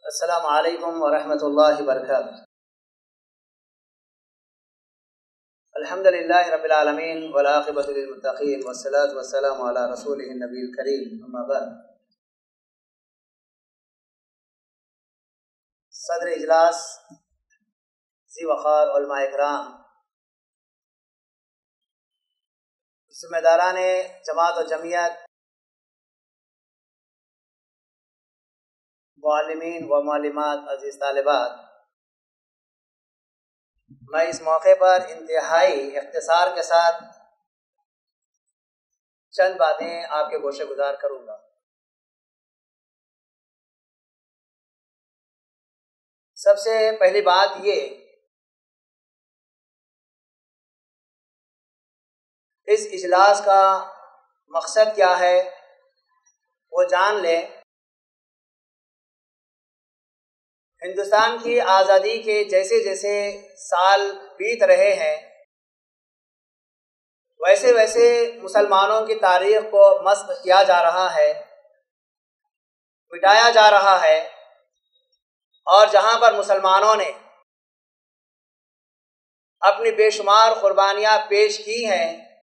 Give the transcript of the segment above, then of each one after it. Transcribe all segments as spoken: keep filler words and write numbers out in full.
السلام علیکم ورحمۃ اللہ وبرکاتہ۔ الحمد للہ رب العالمین والعاقبۃ للمتقین والصلاۃ والسلام علی رسولہ النبی الکریم، اما بعد۔ صدر اجلاس ذی وقار علماء اکرام، ذمہ داران جماعت و جمعیت، معلمین و معلمات، عزیز طالبات، میں اس موقع پر انتہائی اختصار کے ساتھ چند باتیں آپ کے گوشے گزار کروں گا۔ سب سے پہلی بات یہ، اس اجلاس کا مقصد کیا ہے وہ جان لیں۔ ہندوستان کی آزادی کے جیسے جیسے سال بیت رہے ہیں، ویسے ویسے مسلمانوں کی تاریخ کو مسخ کیا جا رہا ہے، مٹایا جا رہا ہے، اور جہاں پر مسلمانوں نے اپنی بے شمار قربانیاں پیش کی ہیں،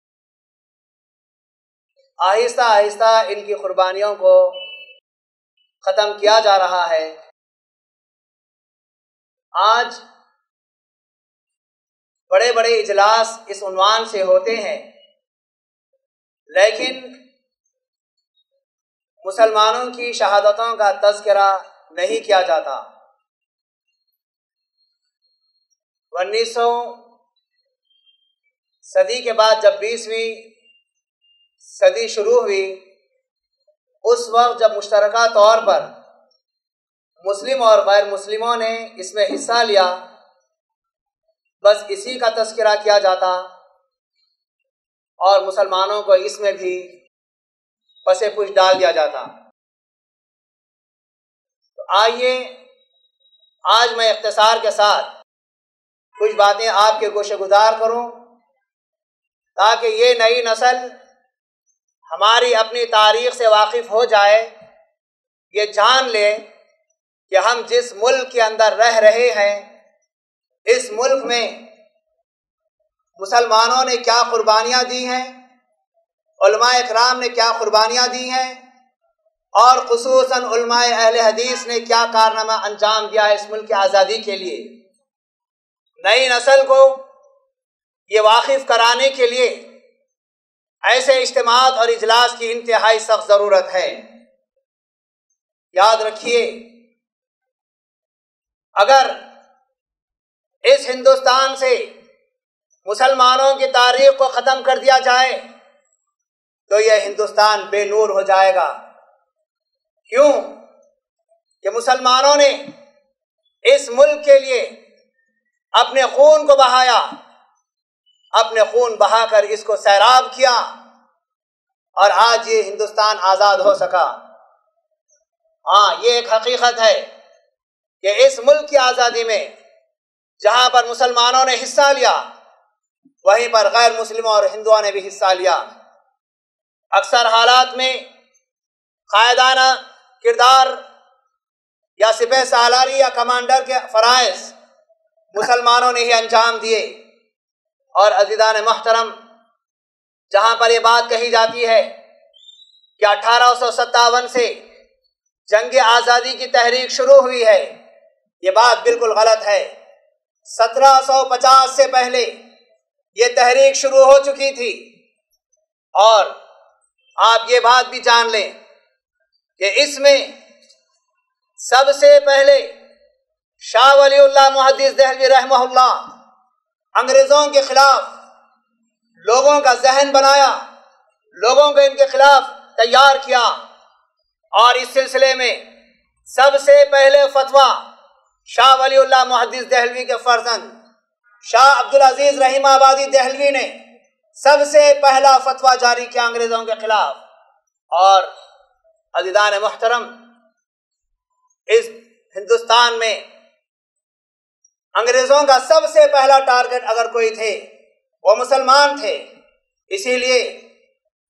آہستہ آہستہ ان کی قربانیوں کو ختم کیا جا رہا ہے۔ آج بڑے بڑے اجلاس اس عنوان سے ہوتے ہیں، لیکن مسلمانوں کی شہادتوں کا تذکرہ نہیں کیا جاتا۔ انیسویں صدی کے بعد جب بیسویں صدی شروع ہوئی، اس وقت جب مشترکہ طور پر مسلم اور غیر مسلموں نے اس میں حصہ لیا، بس اسی کا تذکرہ کیا جاتا اور مسلمانوں کو اس میں بھی پس پش ڈال دیا جاتا۔ تو آئیے آج میں اختصار کے ساتھ کچھ باتیں آپ کے گوشے گزار کروں، تاکہ یہ نئی نسل ہماری اپنی تاریخ سے واقف ہو جائے، یہ جان لے کہ ہم جس ملک کے اندر رہ رہے ہیں، اس ملک میں مسلمانوں نے کیا قربانیاں دی ہیں، علماء اکرام نے کیا قربانیاں دی ہیں، اور خصوصاً علماء اہل حدیث نے کیا کارنامہ انجام دیا ہے اس ملک کی آزادی کے لیے۔ نئی نسل کو یہ واقف کرانے کے لیے ایسے اجتماعات اور اجلاس کی انتہائی سخت ضرورت ہے۔ یاد رکھیے، اگر اس ہندوستان سے مسلمانوں کی تاریخ کو ختم کر دیا جائے تو یہ ہندوستان بے نور ہو جائے گا۔ کیوں کہ مسلمانوں نے اس ملک کے لیے اپنے خون کو بہایا، اپنے خون بہا کر اس کو سیراب کیا، اور آج یہ ہندوستان آزاد ہو سکا۔ ہاں، یہ ایک حقیقت ہے کہ اس ملک کی آزادی میں جہاں پر مسلمانوں نے حصہ لیا، وہیں پر غیر مسلموں اور ہندوؤں نے بھی حصہ لیا۔ اکثر حالات میں قائدانہ کردار یا سپہ سالاری یا کمانڈر کے فرائض مسلمانوں نے ہی انجام دیے۔ اور عزیزان محترم، جہاں پر یہ بات کہی جاتی ہے کہ اٹھارہ سو ستاون سے جنگ آزادی کی تحریک شروع ہوئی ہے، یہ بات بالکل غلط ہے۔ سترہ سو پچاس سے پہلے یہ تحریک شروع ہو چکی تھی، اور آپ یہ بات بھی جان لیں کہ اس میں سب سے پہلے شاہ ولی اللہ محدث دہلوی رحمہ اللہ انگریزوں کے خلاف لوگوں کا ذہن بنایا، لوگوں کو ان کے خلاف تیار کیا، اور اس سلسلے میں سب سے پہلے فتویٰ شاہ ولی اللہ محدث دہلوی کے فرزند شاہ عبدالعزیز رحیم آبادی دہلوی نے سب سے پہلا فتویٰ جاری کیا انگریزوں کے خلاف۔ اور عزیزان محترم، اس ہندوستان میں انگریزوں کا سب سے پہلا ٹارگٹ اگر کوئی تھے وہ مسلمان تھے، اسی لیے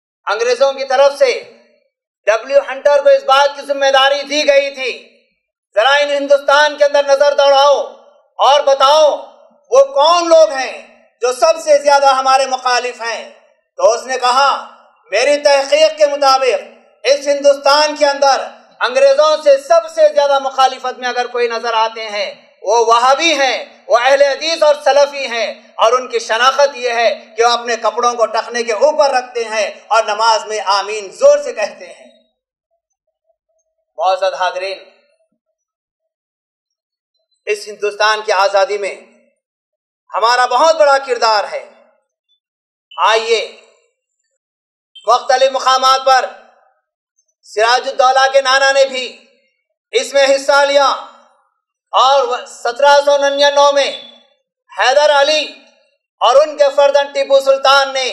انگریزوں کی طرف سے ڈبلیو ہنٹر کو اس بات کی ذمہ داری دی گئی تھی ذرا ان ہندوستان کے اندر نظر دوڑاؤ اور بتاؤ وہ کون لوگ ہیں جو سب سے زیادہ ہمارے مخالف ہیں۔ تو اس نے کہا میری تحقیق کے مطابق اس ہندوستان کے اندر انگریزوں سے سب سے زیادہ مخالفت میں اگر کوئی نظر آتے ہیں وہ وہابی ہیں، وہ اہل حدیث اور سلفی ہیں، اور ان کی شناخت یہ ہے کہ وہ اپنے کپڑوں کو ٹخنے کے اوپر رکھتے ہیں اور نماز میں آمین زور سے کہتے ہیں۔ معزز حاضرین، اس ہندوستان کی آزادی میں ہمارا بہت بڑا کردار ہے۔ آئیے مختلف مقامات پر سراج الدولہ کے نانا نے بھی اس میں حصہ لیا، اور سترہ سو ننانوے میں حیدر علی اور ان کے فرزند ٹیپو سلطان نے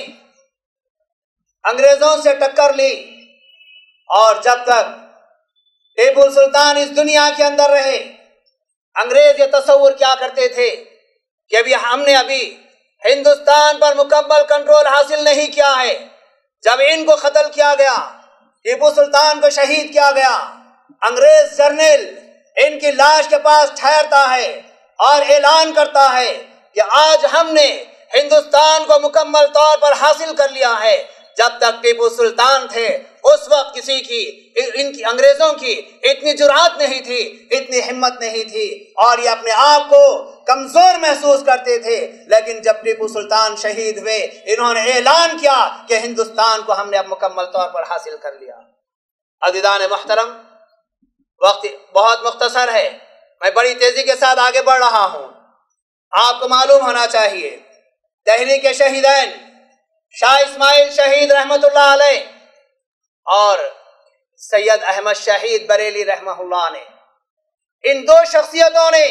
انگریزوں سے ٹکر لی، اور جب تک ٹیپو سلطان اس دنیا کے اندر رہے انگریز یہ تصور کیا کرتے تھے کہ ابھی ہم نے ابھی ہندوستان پر مکمل کنٹرول حاصل نہیں کیا ہے۔ جب ان کو قتل کیا گیا، ٹیپو سلطان کو شہید کیا گیا، انگریز جرنیل ان کی لاش کے پاس ٹھہرتا ہے اور اعلان کرتا ہے کہ آج ہم نے ہندوستان کو مکمل طور پر حاصل کر لیا ہے۔ جب تک ٹیپو سلطان تھے اس وقت کسی کی ان کی انگریزوں کی اتنی جرأت نہیں تھی، اتنی ہمت نہیں تھی، اور یہ اپنے آپ کو کمزور محسوس کرتے تھے۔ لیکن جب ٹیپو سلطان شہید ہوئے انہوں نے اعلان کیا کہ ہندوستان کو ہم نے اب مکمل طور پر حاصل کر لیا۔ عزیزان محترم، وقت بہت مختصر ہے، میں بڑی تیزی کے ساتھ آگے بڑھ رہا ہوں۔ آپ کو معلوم ہونا چاہیے تحریک شہیدین شاہ اسماعیل شہید رحمت اللہ علیہ اور سید احمد شہید بریلی رحمہ اللہ نے، ان دو شخصیتوں نے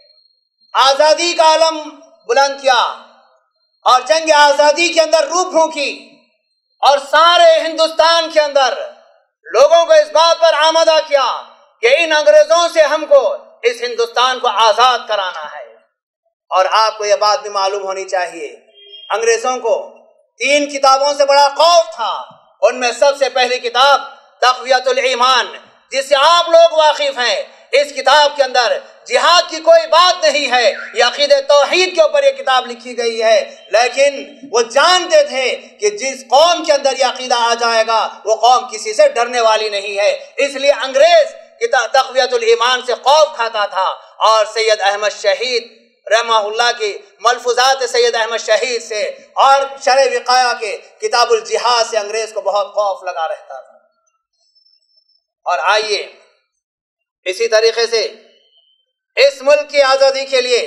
آزادی کا علم بلند کیا اور جنگ آزادی کے اندر روح پھونکی، اور سارے ہندوستان کے اندر لوگوں کو اس بات پر آمادہ کیا کہ ان انگریزوں سے ہم کو اس ہندوستان کو آزاد کرانا ہے۔ اور آپ کو یہ بات بھی معلوم ہونی چاہیے انگریزوں کو تین کتابوں سے بڑا خوف تھا۔ ان میں سب سے پہلی کتاب تقویت الایمان، جس سے آپ لوگ واقف ہیں۔ اس کتاب کے اندر جہاد کی کوئی بات نہیں ہے، یہ عقیدہ توحید کے اوپر یہ کتاب لکھی گئی ہے، لیکن وہ جانتے تھے کہ جس قوم کے اندر یہ عقیدہ آ جائے گا وہ قوم کسی سے ڈرنے والی نہیں ہے، اس لیے انگریز تقویت الایمان سے خوف کھاتا تھا۔ اور سید احمد شہید رحمہ اللہ کی ملفوظات سید احمد شہید سے اور شرح وقایہ کے کتاب الجہاد سے انگریز کو بہت خوف لگا رہتا تھا۔ اور آئیے اسی طریقے سے اس ملک کی آزادی کے لیے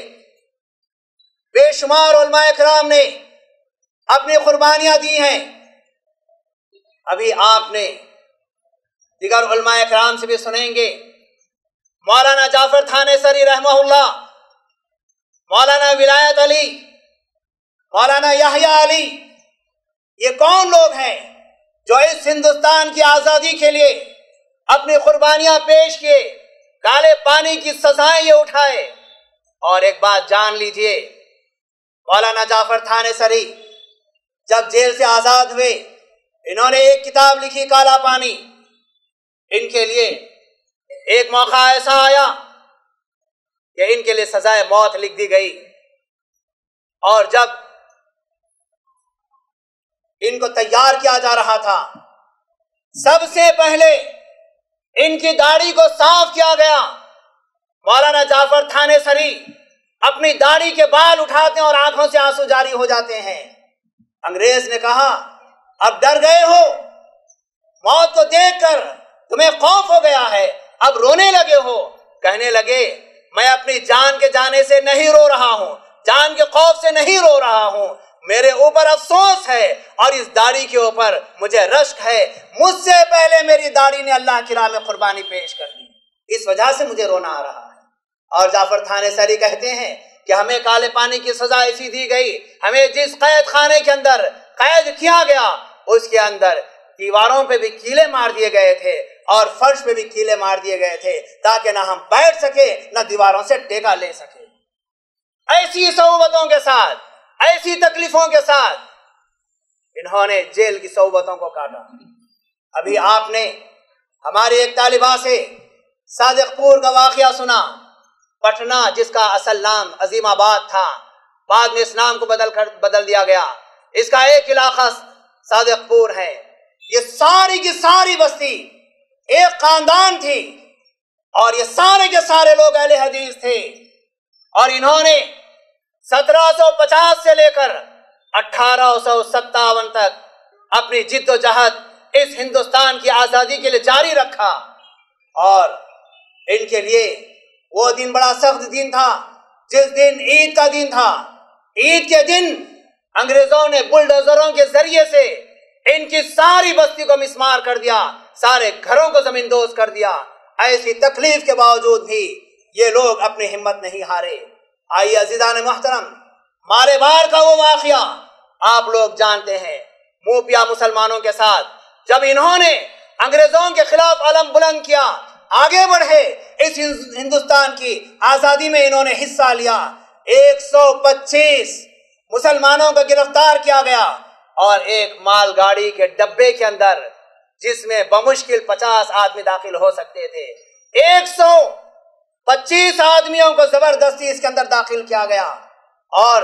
بے شمار علماء کرام نے اپنی قربانیاں دی ہیں۔ ابھی آپ نے دیگر علماء کرام سے بھی سنیں گے، مولانا جعفر تھانیسری رحمہ اللہ، مولانا ولایت علی، مولانا یحییٰ علی، یہ کون لوگ ہیں جو اس ہندوستان کی آزادی کے لیے اپنی قربانیاں پیش کیے، کالے پانی کی سزائیں یہ اٹھائے۔ اور ایک بات جان لیجئے، مولانا جعفر تھانیسری جب جیل سے آزاد ہوئے انہوں نے ایک کتاب لکھی کالا پانی۔ ان کے لیے ایک موقع ایسا آیا کہ ان کے لیے سزائے موت لکھ دی گئی، اور جب ان کو تیار کیا جا رہا تھا سب سے پہلے ان کی داڑھی کو صاف کیا گیا۔ مولانا جعفر تھانیسری اپنی داڑھی کے بال اٹھاتے ہیں اور آنکھوں سے آنسو جاری ہو جاتے ہیں۔ انگریز نے کہا اب ڈر گئے ہو، موت کو دیکھ کر تمہیں خوف ہو گیا ہے، اب رونے لگے ہو۔ کہنے لگے میں اپنی جان کے جانے سے نہیں رو رہا ہوں، جان کے خوف سے نہیں رو رہا ہوں، میرے اوپر افسوس ہے اور اس داڑھی کے اوپر مجھے رشک ہے، مجھ سے پہلے میری داڑھی نے اللہ کی راہ میں قربانی پیش کر دی، اس وجہ سے مجھے رونا آ رہا ہے۔ اور جعفر تھانیسری کہتے ہیں کہ ہمیں کالے پانی کی سزا ایسی دی گئی، ہمیں جس قید خانے کے اندر قید کیا گیا اس کے اندر دیواروں پہ بھی کیلے مار دیے گئے تھے اور فرش پہ بھی کیلے مار دیے گئے تھے تاکہ نہ ہم بیٹھ سکے نہ دیواروں سے ٹیکا لے سکے۔ ایسی صعوبتوں کے ساتھ، ایسی تکلیفوں کے ساتھ انہوں نے جیل کی صعوبتوں کو کاٹا۔ ابھی آپ نے ہماری ایک طالبہ سے صادق پور کا واقعہ سنا. پٹنہ جس کا اصل نام عظیم آباد تھا، بعد میں اس نام کو بدل کر بدل دیا گیا. اس کا ایک علاقہ صادق پور ہے. یہ ساری کی ساری بستی ایک خاندان تھی اور یہ سارے کے سارے لوگ اہل حدیث تھے. اور انہوں نے سترہ سو پچاس سے لے کر اٹھارہ سو ستاون تک اپنی جد و جہد اس ہندوستان کی آزادی کے لیے جاری رکھا. اور ان کے لیے وہ دن بڑا سخت دن تھا جس دن عید کا دن تھا. عید کے دن انگریزوں نے بلڈوزروں کے ذریعے سے ان کی ساری بستی کو مسمار کر دیا، سارے گھروں کو زمیندوز کر دیا. ایسی تکلیف کے باوجود بھی یہ لوگ اپنی ہمت نہیں ہارے. آئیے عزیزان محترم، مارے بار کا وہ واقعہ آپ لوگ جانتے ہیں. موپیا مسلمانوں کے ساتھ جب انہوں نے انگریزوں کے خلاف علم بلند کیا، آگے بڑھے، اس ہندوستان کی آزادی میں انہوں نے حصہ لیا. ایک سو پچیس مسلمانوں کو گرفتار کیا گیا اور ایک مال گاڑی کے ڈبے کے اندر جس میں بمشکل پچاس آدمی داخل ہو سکتے تھے، ایک سو پچیس آدمیوں کو زبردستی اس کے اندر داخل کیا گیا. اور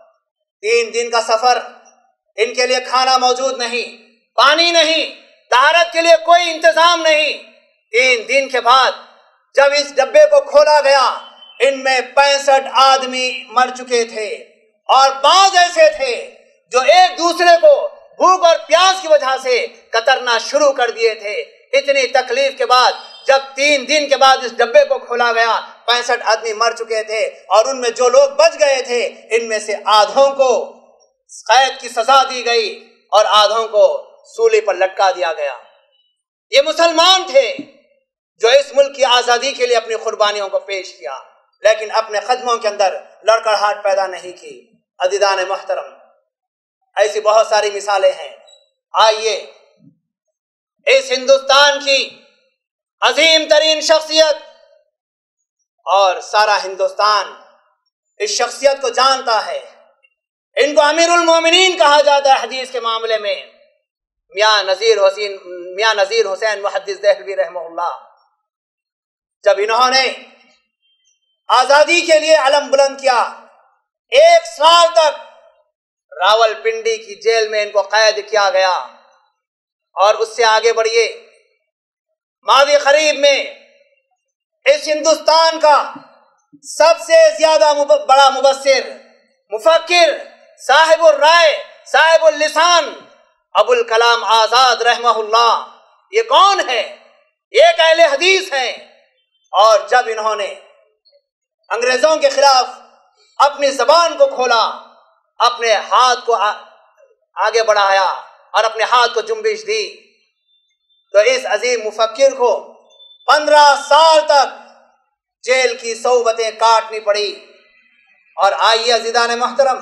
تین دن کا سفر، ان کے لیے کھانا موجود نہیں، پانی نہیں، طہارت کے لیے کوئی انتظام نہیں. تین دن کے بعد جب اس ڈبے کو کھولا گیا، ان میں پینسٹھ آدمی مر چکے تھے اور بعض ایسے تھے جو ایک دوسرے کو بھوک اور پیاس کی وجہ سے کترنا شروع کر دیے تھے. اتنی تکلیف کے بعد جب تین دن کے بعد اس ڈبے کو کھولا گیا، پینسٹھ آدمی مر چکے تھے اور ان میں جو لوگ بچ گئے تھے ان میں سے آدھوں کو قید کی سزا دی گئی اور آدھوں کو سولی پر لٹکا دیا گیا. یہ مسلمان تھے جو اس ملک کی آزادی کے لیے اپنی قربانیوں کو پیش کیا، لیکن اپنے قدموں کے اندر لڑکڑاہٹ پیدا نہیں کی. عزیزان محترم، ایسی بہت ساری مثالیں ہیں. آئیے اس ہندوستان کی عظیم ترین شخصیت، اور سارا ہندوستان اس شخصیت کو جانتا ہے، ان کو امیر المومنین کہا جاتا ہے حدیث کے معاملے میں، میاں نذیر حسین میاں نذیر حسین محدث دہلوی رحمہ اللہ. جب انہوں نے آزادی کے لیے علم بلند کیا، ایک سال تک راول پنڈی کی جیل میں ان کو قید کیا گیا. اور اس سے آگے بڑھیے، ماضی قریب میں اس ہندوستان کا سب سے زیادہ بڑا مبصر، مفکر، صاحب الرائے، صاحب اللسان ابو الکلام آزاد رحمہ اللہ، یہ کون ہے؟ ایک اہل حدیث ہیں. اور جب انہوں نے انگریزوں کے خلاف اپنی زبان کو کھولا، اپنے ہاتھ کو آگے بڑھایا اور اپنے ہاتھ کو جنبش دی، تو اس عظیم مفکر کو پندرہ سال تک جیل کی صعوبتیں کاٹنی پڑی. اور آئیے عزیزان محترم،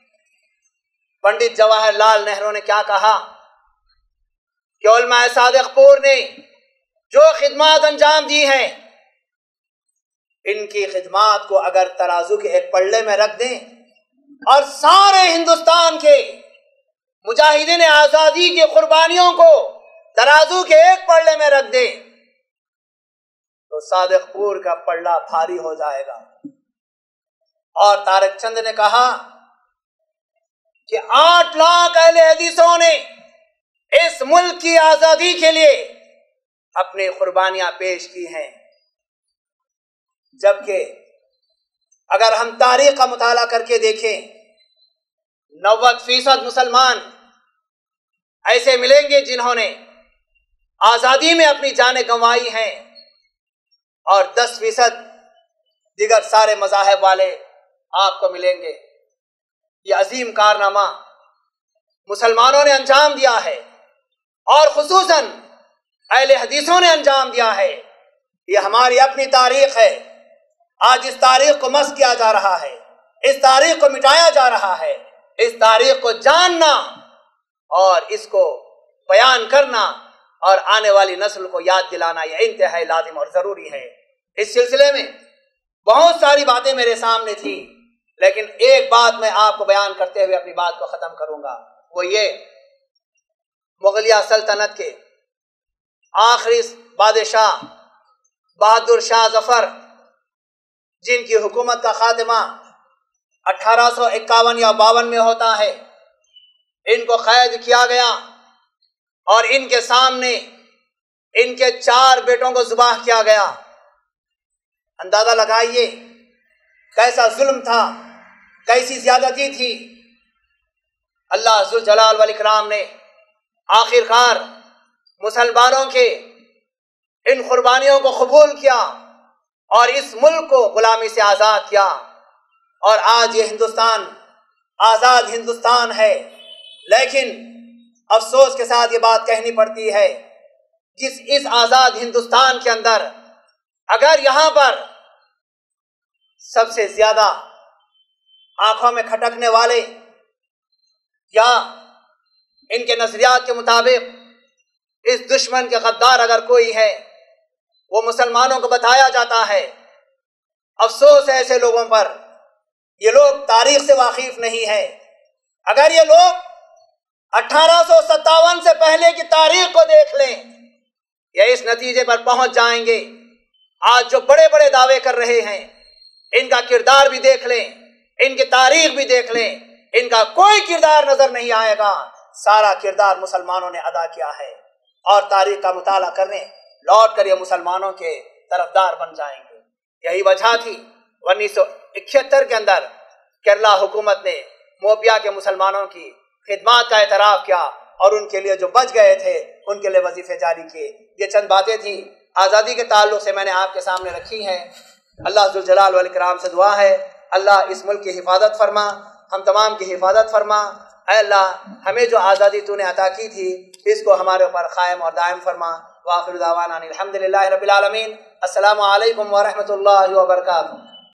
پنڈت جواہر لال نہرو نے کیا کہا کہ علماء صادق پور نے جو خدمات انجام دی ہیں، ان کی خدمات کو اگر ترازو کے ایک پلڑے میں رکھ دیں اور سارے ہندوستان کے مجاہدین آزادی کی قربانیوں کو ترازو کے ایک پلڑے میں رکھ دیں تو صادق پور کا پلڑا بھاری ہو جائے گا. اور تارک چند نے کہا کہ آٹھ لاکھ اہل حدیثوں نے اس ملک کی آزادی کے لیے اپنی قربانیاں پیش کی ہیں. جبکہ اگر ہم تاریخ کا مطالعہ کر کے دیکھیں، نوے فیصد مسلمان ایسے ملیں گے جنہوں نے آزادی میں اپنی جانیں گنوائی ہیں، اور دس فیصد دیگر سارے مذاہب والے آپ کو ملیں گے. یہ عظیم کارنامہ مسلمانوں نے انجام دیا ہے، اور خصوصاً اہل حدیثوں نے انجام دیا ہے. یہ ہماری اپنی تاریخ ہے. آج اس تاریخ کو مسخ کیا جا رہا ہے، اس تاریخ کو مٹایا جا رہا ہے. اس تاریخ کو جاننا اور اس کو بیان کرنا اور آنے والی نسل کو یاد دلانا یہ انتہائی لازم اور ضروری ہے. اس سلسلے میں بہت ساری باتیں میرے سامنے تھیں، لیکن ایک بات میں آپ کو بیان کرتے ہوئے اپنی بات کو ختم کروں گا. وہ یہ، مغلیہ سلطنت کے آخری بادشاہ بہادر شاہ ظفر، جن کی حکومت کا خاتمہ اٹھارہ سو اکاون یا باون میں ہوتا ہے، ان کو قید کیا گیا اور ان کے سامنے ان کے چار بیٹوں کو ذبح کیا گیا۔ اندازہ لگائیے کیسا ظلم تھا، کیسی زیادتی تھی۔ اللہ ذوالجلال والاکرام نے آخر کار مسلمانوں کے ان قربانیوں کو قبول کیا اور اس ملک کو غلامی سے آزاد کیا، اور آج یہ ہندوستان آزاد ہندوستان ہے۔ لیکن افسوس کے ساتھ یہ بات کہنی پڑتی ہے، جس اس آزاد ہندوستان کے اندر اگر یہاں پر سب سے زیادہ آنکھوں میں کھٹکنے والے یا ان کے نظریات کے مطابق اس دشمن کے غدار اگر کوئی ہے، وہ مسلمانوں کو بتایا جاتا ہے۔ افسوس ہے ایسے لوگوں پر، یہ لوگ تاریخ سے واقف نہیں ہے۔ اگر یہ لوگ اٹھارہ سو ستاون سے پہلے کی تاریخ کو دیکھ لیں، یہ اس نتیجے پر پہنچ جائیں گے۔ آج جو بڑے بڑے دعوے کر رہے ہیں، ان کا کردار بھی دیکھ لیں، ان کی تاریخ بھی دیکھ لیں، ان کا کوئی کردار نظر نہیں آئے گا۔ سارا کردار مسلمانوں نے ادا کیا ہے، اور تاریخ کا مطالعہ کرنے لوٹ کر یہ مسلمانوں کے طرفدار بن جائیں گے۔ یہی وجہ تھی انیس سو اکہتر کے اندر کیرلا حکومت نے موپیا کے مسلمانوں کی خدمات کا اعتراف کیا، اور ان کے لیے جو بچ گئے تھے ان کے لیے وظیفے جاری کیے۔ یہ چند باتیں تھیں آزادی کے تعلق سے میں نے آپ کے سامنے رکھی ہیں۔ اللہ ذوالجلال والاکرام سے دعا ہے اللہ اس ملک کی حفاظت فرما، ہم تمام کی حفاظت فرما۔ اے اللہ ہمیں جو آزادی تو نے عطا کی تھی اس کو ہمارے اوپر قائم اور دائم فرما۔ وآخر دعوانا الحمدللہ رب العالمین۔ السلام علیکم ورحمۃ اللہ وبرکاتہ۔